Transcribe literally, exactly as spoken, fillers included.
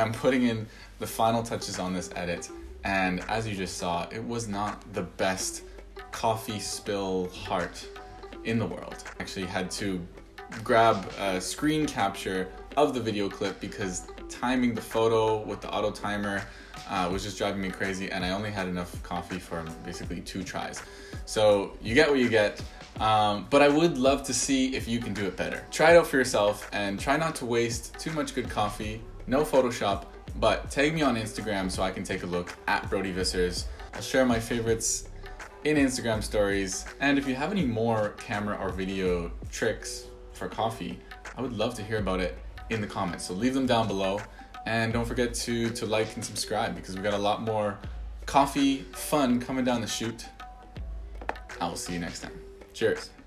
I'm putting in the final touches on this edit, and as you just saw, it was not the best coffee spill heart in the world. Actually had to grab a screen capture of the video clip because timing the photo with the auto timer uh, was just driving me crazy, and I only had enough coffee for basically two tries. So you get what you get, um, but I would love to see if you can do it better. Try it out for yourself and try not to waste too much good coffee. No Photoshop, but tag me on Instagram so I can take a look at Brodie Vissers. I'll share my favorites in Instagram stories, and if you have any more camera or video tricks for coffee, I would love to hear about it in the comments. So leave them down below, and don't forget to to like and subscribe because we've got a lot more coffee fun coming down the chute. I will see you next time. Cheers.